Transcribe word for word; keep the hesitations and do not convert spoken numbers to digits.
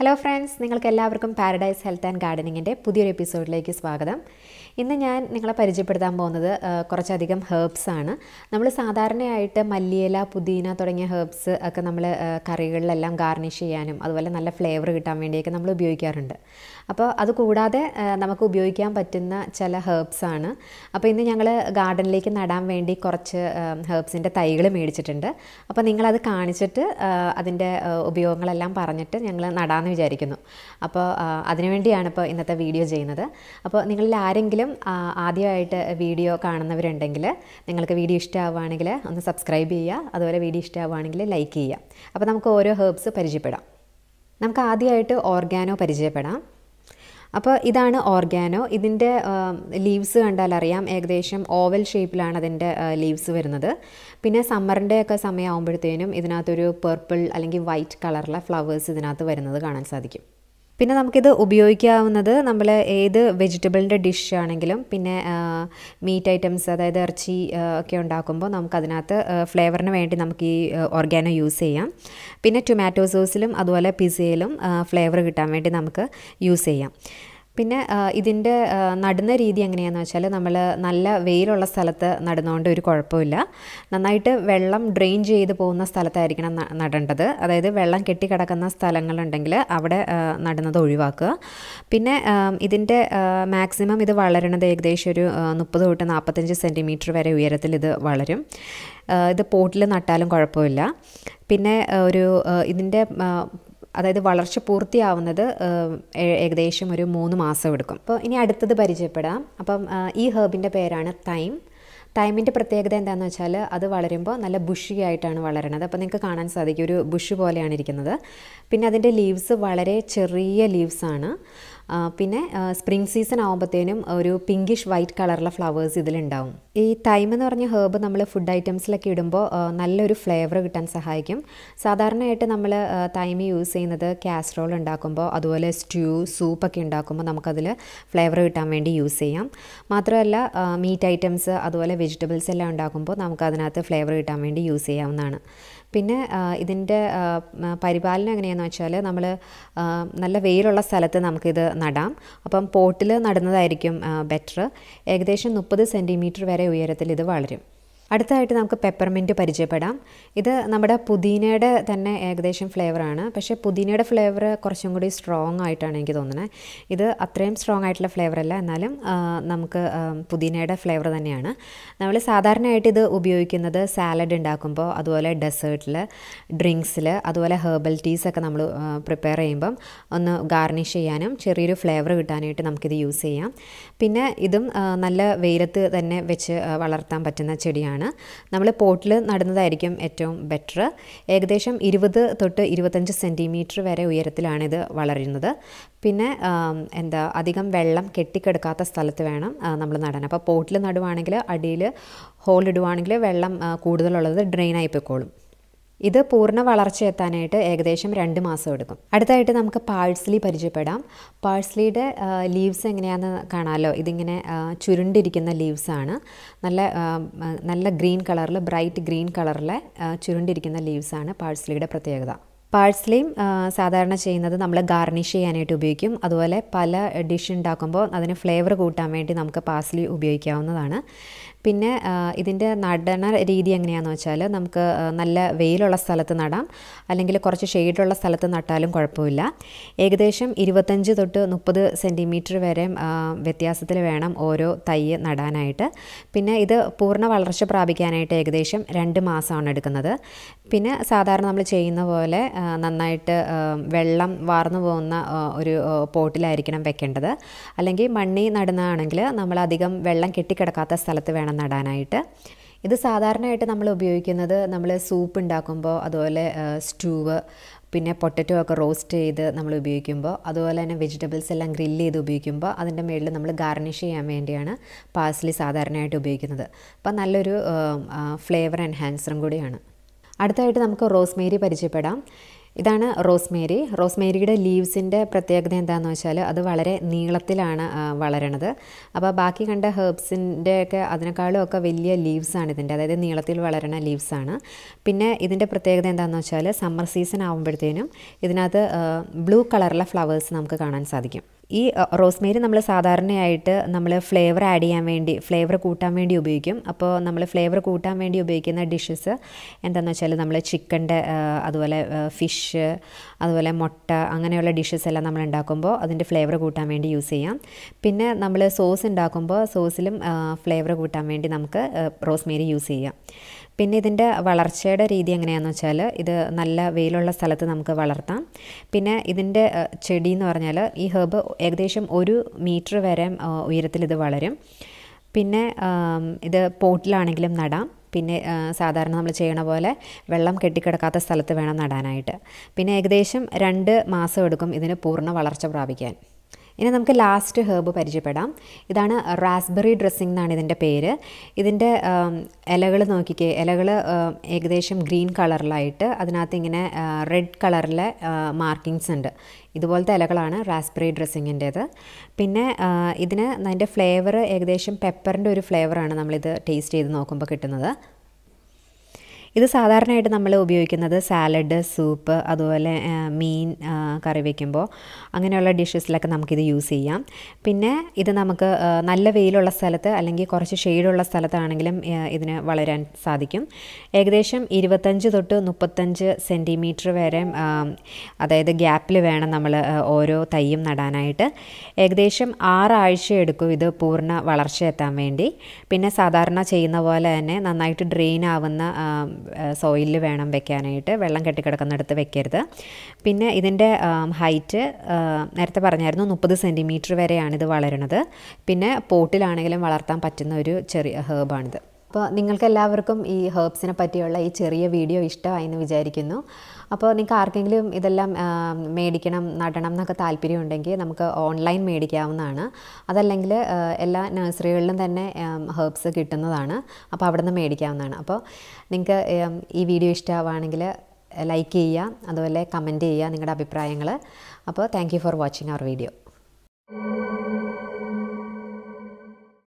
Hello friends, നിങ്ങൾക്ക് എല്ലാവർക്കും paradise health and ഗാർഡനിങ്ങിന്റെ പുതിയൊരു എപ്പിസോഡിലേക്ക് സ്വാഗതം. ഇന്ന് ഞാൻ നിങ്ങളെ പരിചയപ്പെടുത്താൻ പോകുന്നത് കുറച്ചധികം ഹെർബ്സ് ആണ്. നമ്മൾ സാധാരണയായിട്ട് മല്ലിയില, പുതിന തുടങ്ങിയ ഹെർബ്സ് ഒക്കെ നമ്മൾ കറികളിലെല്ലാം ഗാർണിഷ് ചെയ്യാനും അതുപോലെ നല്ല ഫ്ലേവർ കിട്ടാൻ വേണ്ടിയൊക്കെ നമ്മൾ ഉപയോഗിക്കാറുണ്ട്. അപ്പോൾ അത് കൂടാതെ നമുക്ക് ഉപയോഗിക്കാൻ പറ്റുന്ന ചില ഹെർബ്സ് ആണ്. അപ്പോൾ ഇന്ന് ഞങ്ങൾ ഗാർഡനിലേക്ക് നടാൻ വേണ്ടി കുറച്ച് ഹെർബ്സിൻ്റെ തൈകൾ മേടിച്ചിട്ടുണ്ട്. അപ്പോൾ നിങ്ങളത് കാണിച്ചിട്ട് അതിൻ്റെ ഉപയോഗങ്ങളെല്ലാം പറഞ്ഞിട്ട് ഞങ്ങൾ നടാമെന്ന് വിചാരിക്കുന്നു. അപ്പോൾ അതിനുവേണ്ടിയാണ് ഇപ്പോൾ ഇന്നത്തെ വീഡിയോ ചെയ്യുന്നത്. അപ്പോൾ നിങ്ങളിൽ ആരെങ്കിലും ആദ്യമായിട്ട് വീഡിയോ കാണുന്നവരുണ്ടെങ്കിൽ നിങ്ങൾക്ക് വീഡിയോ ഇഷ്ടമാവുകയാണെങ്കിൽ ഒന്ന് സബ്സ്ക്രൈബ് ചെയ്യുക, അതുപോലെ വീഡിയോ ഇഷ്ടമാവുകയാണെങ്കിൽ ലൈക്ക് ചെയ്യുക. അപ്പോൾ നമുക്ക് ഓരോ ഹെർബ്സ് പരിചയപ്പെടാം. നമുക്ക് ആദ്യമായിട്ട് ഓർഗാനോ പരിചയപ്പെടാം. അപ്പോൾ ഇതാണ് ഓർഗാനോ. ഇതിൻ്റെ ലീവ്സ് കണ്ടാൽ അറിയാം, ഏകദേശം ഓവൽ ഷേപ്പിലാണ് അതിൻ്റെ ലീവ്സ് വരുന്നത്. പിന്നെ സമ്മറിൻ്റെ ഒക്കെ സമയമാകുമ്പോഴത്തേനും ഇതിനകത്തൊരു പർപ്പിൾ അല്ലെങ്കിൽ വൈറ്റ് കളറിലെ ഫ്ലവേഴ്സ് ഇതിനകത്ത് വരുന്നത് കാണാൻ സാധിക്കും. പിന്നെ നമുക്കിത് ഉപയോഗിക്കാവുന്നത് നമ്മൾ ഏത് വെജിറ്റബിളിൻ്റെ ഡിഷ് ആണെങ്കിലും പിന്നെ മീറ്റ് ഐറ്റംസ്, അതായത് ഇറച്ചി ഒക്കെ ഉണ്ടാക്കുമ്പോൾ നമുക്കതിനകത്ത് ഫ്ലേവറിന് വേണ്ടി നമുക്ക് ഈ ഓർഗാനോ യൂസ് ചെയ്യാം. പിന്നെ ടൊമാറ്റോ സോസിലും അതുപോലെ പിസയിലും ഫ്ലേവർ കിട്ടാൻ വേണ്ടി നമുക്ക് യൂസ് ചെയ്യാം. പിന്നെ ഇതിൻ്റെ നടുന്ന രീതി എങ്ങനെയാണെന്ന് വെച്ചാൽ നമ്മൾ നല്ല വെയിലുള്ള സ്ഥലത്ത് നടുന്നതുകൊണ്ട് ഒരു കുഴപ്പമില്ല. നന്നായിട്ട് വെള്ളം ഡ്രെയിൻ ചെയ്ത് പോകുന്ന സ്ഥലത്തായിരിക്കണം നടേണ്ടത്. അതായത് വെള്ളം കെട്ടിക്കിടക്കുന്ന സ്ഥലങ്ങളുണ്ടെങ്കിൽ അവിടെ നടുന്നത് ഒഴിവാക്കുക. പിന്നെ ഇതിൻ്റെ മാക്സിമം ഇത് വളരണത് ഏകദേശം ഒരു മുപ്പത് തൊട്ട് നാൽപ്പത്തഞ്ച് സെൻറ്റിമീറ്റർ വരെ ഉയരത്തിൽ ഇത് വളരും. ഇത് പോട്ടിൽ നട്ടാലും കുഴപ്പമില്ല. പിന്നെ ഒരു ഇതിൻ്റെ അതായത് വളർച്ച പൂർത്തിയാവുന്നത് ഏകദേശം ഒരു മൂന്ന് മാസം എടുക്കും. അപ്പോൾ ഇനി അടുത്തത് പരിചയപ്പെടാം. അപ്പം ഈ ഹെർബിൻ്റെ പേരാണ് തൈം. തൈമിൻ്റെ പ്രത്യേകത എന്താണെന്ന് വെച്ചാൽ അത് വളരുമ്പോൾ നല്ല ബുഷി ആയിട്ടാണ് വളരുന്നത്. അപ്പോൾ നിങ്ങൾക്ക് കാണാൻ സാധിക്കും, ഒരു ബുഷ് പോലെയാണ് ഇരിക്കുന്നത്. പിന്നെ അതിൻ്റെ ലീവ്സ് വളരെ ചെറിയ ലീവ്സാണ്. പിന്നെ സ്പ്രിംഗ് സീസൺ ആകുമ്പോഴത്തേനും ഒരു പിങ്കിഷ് വൈറ്റ് കളറിലെ ഫ്ലവേഴ്സ് ഇതിലുണ്ടാവും. ഈ തൈം എന്ന് പറഞ്ഞ ഹെർബ് നമ്മൾ ഫുഡ് ഐറ്റംസിലൊക്കെ ഇടുമ്പോൾ നല്ലൊരു ഫ്ലേവർ കിട്ടാൻ സഹായിക്കും. സാധാരണയായിട്ട് നമ്മൾ തൈം യൂസ് ചെയ്യുന്നത് കാസറോൾ ഉണ്ടാക്കുമ്പോൾ, അതുപോലെ സ്റ്റ്യൂ, സൂപ്പൊക്കെ ഉണ്ടാക്കുമ്പോൾ നമുക്കതിൽ ഫ്ലേവർ കിട്ടാൻ വേണ്ടി യൂസ് ചെയ്യാം. മാത്രമല്ല മീറ്റ് ഐറ്റംസ് അതുപോലെ വെജിറ്റബിൾസ് എല്ലാം ഉണ്ടാക്കുമ്പോൾ നമുക്കതിനകത്ത് ഫ്ലേവർ കിട്ടാൻ വേണ്ടി യൂസ് ചെയ്യാവുന്നതാണ്. പിന്നെ ഇതിൻ്റെ പരിപാലനം എങ്ങനെയാണെന്ന് വെച്ചാൽ നമ്മൾ നല്ല വെയിലുള്ള സ്ഥലത്ത് നമുക്കിത് നടാം. അപ്പം പോട്ടിൽ നടുന്നതായിരിക്കും ബെറ്റർ. ഏകദേശം മുപ്പത് സെൻറ്റിമീറ്റർ വരെ ഉയരത്തിൽ ഇത് വളരും. അടുത്തതായിട്ട് നമുക്ക് പെപ്പർമിൻറ്റ് പരിചയപ്പെടാം. ഇത് നമ്മുടെ പുതിനയുടെ തന്നെ ഏകദേശം ഫ്ലേവറാണ്. പക്ഷേ പുതിനയുടെ ഫ്ലേവർ കുറച്ചും കൂടി സ്ട്രോങ് ആയിട്ടാണ് എനിക്ക് തോന്നുന്നത്. ഇത് അത്രയും സ്ട്രോങ് ആയിട്ടുള്ള ഫ്ലേവറല്ല, എന്നാലും നമുക്ക് പുതിനയുടെ ഫ്ലേവർ തന്നെയാണ്. നമ്മൾ സാധാരണയായിട്ട് ഇത് ഉപയോഗിക്കുന്നത് സാലഡ് ഉണ്ടാക്കുമ്പോൾ, അതുപോലെ ഡെസേർട്ടിൽ, ഡ്രിങ്ക്സിൽ, അതുപോലെ ഹെർബൽ ടീസൊക്കെ നമ്മൾ പ്രിപ്പയർ ചെയ്യുമ്പം ഒന്ന് ഗാർണിഷ് ചെയ്യാനും ചെറിയൊരു ഫ്ലേവർ കിട്ടാനായിട്ട് നമുക്കിത് യൂസ് ചെയ്യാം. പിന്നെ ഇതും നല്ല വെയിലത്ത് തന്നെ വെച്ച് വളർത്താൻ പറ്റുന്ന ചെടിയാണ്. നമ്മൾ പോട്ടിൽ നടുന്നതായിരിക്കും ഏറ്റവും ബെറ്റർ. ഏകദേശം ഇരുപത് തൊട്ട് ഇരുപത്തഞ്ച് സെൻറ്റിമീറ്റർ വരെ ഉയരത്തിലാണ് ഇത് വളരുന്നത്. പിന്നെ എന്താ അധികം വെള്ളം കെട്ടിക്കിടക്കാത്ത സ്ഥലത്ത് വേണം നമ്മൾ നടാൻ. അപ്പോൾ പോട്ടിൽ നടുവാണെങ്കിൽ അടിയിൽ ഹോൾ ഇടുവാണെങ്കിൽ വെള്ളം കൂടുതലുള്ളത് ഡ്രെയിനായി പോയിക്കോളും. ഇത് പൂർണ്ണ വളർച്ച എത്താനായിട്ട് ഏകദേശം രണ്ട് മാസം എടുക്കും. അടുത്തായിട്ട് നമുക്ക് പാഴ്സ്ലി പരിചയപ്പെടാം. പാഴ്സ്ലിയുടെ ലീവ്സ് എങ്ങനെയാണെന്ന് കാണാമല്ലോ. ഇതിങ്ങനെ ചുരുണ്ടിരിക്കുന്ന ലീവ്സാണ്. നല്ല നല്ല ഗ്രീൻ കളറിൽ, ബ്രൈറ്റ് ഗ്രീൻ കളറിലെ ചുരുണ്ടിരിക്കുന്ന ലീവ്സാണ് പാഴ്സ്ലിയുടെ പ്രത്യേകത. പാഴ്സ്ലിയും സാധാരണ ചെയ്യുന്നത് നമ്മൾ ഗാർണിഷ് ചെയ്യാനായിട്ട് ഉപയോഗിക്കും. അതുപോലെ പല ഡിഷ് ഉണ്ടാക്കുമ്പോൾ അതിന് ഫ്ലേവർ കൂട്ടാൻ വേണ്ടി നമുക്ക് പാഴ്സ്ലി ഉപയോഗിക്കാവുന്നതാണ്. പിന്നെ ഇതിൻ്റെ നടണ രീതി എങ്ങനെയാണെന്ന് വെച്ചാൽ നമുക്ക് നല്ല വെയിലുള്ള സ്ഥലത്ത് നടാം, അല്ലെങ്കിൽ കുറച്ച് ഷെയ്ഡുള്ള സ്ഥലത്ത് നട്ടാലും കുഴപ്പമില്ല. ഏകദേശം ഇരുപത്തഞ്ച് തൊട്ട് മുപ്പത് സെൻറ്റിമീറ്റർ വരെ വ്യത്യാസത്തിൽ വേണം ഓരോ തൈ നടാനായിട്ട്. പിന്നെ ഇത് പൂർണ്ണ വളർച്ച പ്രാപിക്കാനായിട്ട് ഏകദേശം രണ്ട് മാസമാണ് എടുക്കുന്നത്. പിന്നെ സാധാരണ നമ്മൾ ചെയ്യുന്ന പോലെ നന്നായിട്ട് വെള്ളം വാർന്നു പോകുന്ന ഒരു പോട്ടിലായിരിക്കണം വെക്കേണ്ടത്. അല്ലെങ്കിൽ മണ്ണി നടുന്നതാണെങ്കിൽ നമ്മൾ അധികം വെള്ളം കെട്ടിക്കിടക്കാത്ത സ്ഥലത്ത് വേണം നടാനായിട്ട്. ഇത് സാധാരണയായിട്ട് നമ്മൾ ഉപയോഗിക്കുന്നത് നമ്മൾ സൂപ്പ് ഉണ്ടാക്കുമ്പോൾ, അതുപോലെ സ്റ്റൂവ്, പിന്നെ പൊട്ടറ്റോ ഒക്കെ റോസ്റ്റ് ചെയ്ത് നമ്മൾ ഉപയോഗിക്കുമ്പോൾ, അതുപോലെ തന്നെ വെജിറ്റബിൾസ് എല്ലാം ഗ്രില്ല് ചെയ്ത് ഉപയോഗിക്കുമ്പോൾ അതിൻ്റെ മുകളിൽ നമ്മൾ ഗാർണിഷ് ചെയ്യാൻ വേണ്ടിയാണ് പാഴ്സ്ലി സാധാരണയായിട്ട് ഉപയോഗിക്കുന്നത്. അപ്പം നല്ലൊരു ഫ്ലേവർ എൻഹാൻസറും കൂടിയാണ്. അടുത്തായിട്ട് നമുക്ക് റോസ്മേരി പരിചയപ്പെടാം. ഇതാണ് റോസ്മേരി. റോസ്മേരിയുടെ ലീവ്സിൻ്റെ പ്രത്യേകത എന്താണെന്ന് വെച്ചാൽ അത് വളരെ നീളത്തിലാണ് വളരണത്. അപ്പോൾ ബാക്കി കണ്ട ഹെർബ്സിൻ്റെയൊക്കെ അതിനേക്കാളും ഒക്കെ വലിയ ലീവ്സാണ് ഇതിൻ്റെ, അതായത് നീളത്തിൽ വളരണ ലീവ്സാണ്. പിന്നെ ഇതിൻ്റെ പ്രത്യേകത എന്താണെന്ന് വെച്ചാൽ സമ്മർ സീസൺ ആകുമ്പോഴത്തേനും ഇതിനകത്ത് ബ്ലൂ കളറിലെ ഫ്ലവേഴ്സ് നമുക്ക് കാണാൻ സാധിക്കും. ഈ റോസ്മേരി നമ്മൾ സാധാരണയായിട്ട് നമ്മൾ ഫ്ലേവർ ആഡ് ചെയ്യാൻ വേണ്ടി, ഫ്ലേവർ കൂട്ടാൻ വേണ്ടി ഉപയോഗിക്കും. അപ്പോൾ നമ്മൾ ഫ്ലേവർ കൂട്ടാൻ വേണ്ടി ഉപയോഗിക്കുന്ന ഡിഷസ് എന്താണെന്ന് വെച്ചാൽ നമ്മൾ ചിക്കൻ്റെ, അതുപോലെ ഫിഷ്, അതുപോലെ മുട്ട, അങ്ങനെയുള്ള ഡിഷസ് എല്ലാം നമ്മൾ ഉണ്ടാക്കുമ്പോൾ അതിൻ്റെ ഫ്ലേവർ കൂട്ടാൻ വേണ്ടി യൂസ് ചെയ്യാം. പിന്നെ നമ്മൾ സോസ് ഉണ്ടാക്കുമ്പോൾ സോസിലും ഫ്ലേവർ കൂട്ടാൻ വേണ്ടി നമുക്ക് റോസ്മേരി യൂസ് ചെയ്യാം. പിന്നെ ഇതിൻ്റെ വളർച്ചയുടെ രീതി എങ്ങനെയാണെന്ന് വെച്ചാൽ ഇത് നല്ല വെയിലുള്ള സ്ഥലത്ത് നമുക്ക് വളർത്താം. പിന്നെ ഇതിൻ്റെ ചെടി എന്ന് പറഞ്ഞാൽ ഈ ഹെർബ് ഏകദേശം ഒരു മീറ്റർ വരെ ഉയരത്തിൽ ഇത് വളരും. പിന്നെ ഇത് പോട്ടിലാണെങ്കിലും നടാം. പിന്നെ സാധാരണ നമ്മൾ ചെയ്യണ പോലെ വെള്ളം കെട്ടിക്കിടക്കാത്ത സ്ഥലത്ത് വേണം നടാനായിട്ട്. പിന്നെ ഏകദേശം രണ്ട് മാസം എടുക്കും ഇതിന് പൂർണ്ണ വളർച്ച പ്രാപിക്കാൻ. ഇനി നമുക്ക് ലാസ്റ്റ് ഹെർബ് പരിചയപ്പെടാം. ഇതാണ് റാസ്ബെറി ഡ്രസ്സിംഗ് എന്നാണ് ഇതിൻ്റെ പേര്. ഇതിൻ്റെ ഇലകൾ നോക്കിക്കേ, ഇലകൾ ഏകദേശം ഗ്രീൻ കളറിലായിട്ട് അതിനകത്ത് ഇങ്ങനെ റെഡ് കളറിലെ മാർക്കിങ്സ് ഉണ്ട്. ഇതുപോലത്തെ ഇലകളാണ് റാസ്ബെറി ഡ്രസ്സിങ്ങിൻ്റേത്. പിന്നെ ഇതിന് അതിൻ്റെ ഫ്ലേവർ ഏകദേശം പെപ്പറിൻ്റെ ഒരു ഫ്ലേവറാണ് നമ്മളിത് ടേസ്റ്റ് ചെയ്ത് നോക്കുമ്പോൾ കിട്ടുന്നത്. ഇത് സാധാരണയായിട്ട് നമ്മൾ ഉപയോഗിക്കുന്നത് സാലഡ്, സൂപ്പ്, അതുപോലെ മീൻ കറി വയ്ക്കുമ്പോൾ അങ്ങനെയുള്ള ഡിഷസിലൊക്കെ നമുക്കിത് യൂസ് ചെയ്യാം. പിന്നെ ഇത് നമുക്ക് നല്ല വെയിലുള്ള സ്ഥലത്ത് അല്ലെങ്കിൽ കുറച്ച് ഷെയ്ഡുള്ള സ്ഥലത്താണെങ്കിലും ഇതിന് വളരാൻ സാധിക്കും. ഏകദേശം ഇരുപത്തഞ്ച് തൊട്ട് മുപ്പത്തഞ്ച് സെൻറ്റിമീറ്റർ വരെ അതായത് ഗ്യാപ്പിൽ വേണം നമ്മൾ ഓരോ തൈയും നടാനായിട്ട്. ഏകദേശം ആറാഴ്ച എടുക്കും ഇത് പൂർണ്ണ വളർച്ച എത്താൻ വേണ്ടി. പിന്നെ സാധാരണ ചെയ്യുന്ന പോലെ തന്നെ നന്നായിട്ട് ഡ്രെയിൻ ആവുന്ന സോയിലിൽ വേണം വെക്കാനായിട്ട്, വെള്ളം കെട്ടിക്കിടക്കുന്നിടത്ത് വെക്കരുത്. പിന്നെ ഇതിൻ്റെ ഹൈറ്റ് നേരത്തെ പറഞ്ഞായിരുന്നു മുപ്പത് സെൻറ്റിമീറ്റർ വരെയാണ് ഇത് വളരുന്നത്. പിന്നെ പോട്ടിലാണെങ്കിലും വളർത്താൻ പറ്റുന്ന ഒരു ചെറിയ ഹെർബാണിത്. അപ്പോൾ നിങ്ങൾക്ക് എല്ലാവർക്കും ഈ ഹെർബ്സിനെ പറ്റിയുള്ള ഈ ചെറിയ വീഡിയോ ഇഷ്ടമായി എന്ന് വിചാരിക്കുന്നു. അപ്പോൾ നിങ്ങൾക്ക് ആർക്കെങ്കിലും ഇതെല്ലാം മേടിക്കണം, നടണം എന്നൊക്കെ താല്പര്യമുണ്ടെങ്കിൽ നമുക്ക് ഓൺലൈൻ മേടിക്കാവുന്നതാണ്. അതല്ലെങ്കിൽ എല്ലാ നഴ്സറികളിലും തന്നെ ഹെർബ്സ് കിട്ടുന്നതാണ്. അപ്പോൾ അവിടെ നിന്ന് മേടിക്കാവുന്നതാണ്. അപ്പോൾ നിങ്ങൾക്ക് ഈ വീഡിയോ ഇഷ്ടമാവുകയാണെങ്കിൽ ലൈക്ക് ചെയ്യുക, അതുപോലെ കമൻറ്റ് ചെയ്യുക നിങ്ങളുടെ അഭിപ്രായങ്ങൾ. അപ്പോൾ thank you for watching our video.